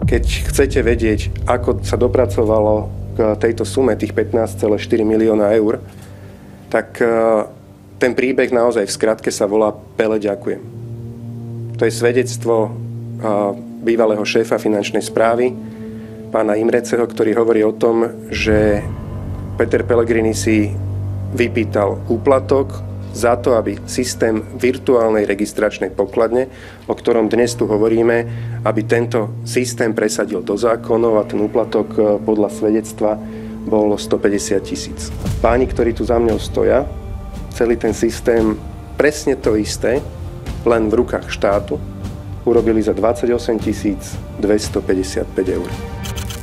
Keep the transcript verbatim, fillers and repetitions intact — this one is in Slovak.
Keď chcete vedieť, ako sa dopracovalo k tejto sume, tých pätnásť celá štyri milióna eur, tak ten príbeh naozaj v skratke sa volá Pele, ďakujem. To je svedectvo bývalého šéfa finančnej správy, pána Imreceho, ktorý hovorí o tom, že Peter Pellegrini si vypýtal úplatok za to, aby systém virtuálnej registračnej pokladne, o ktorom dnes tu hovoríme, aby tento systém presadil do zákonov a ten úplatok podľa svedectva bol stopäťdesiat tisíc. Páni, ktorí tu za mňou stoja, celý ten systém presne to isté, len v rukách štátu, urobili za dvadsaťosem tisíc dvestopäťdesiatpäť eur.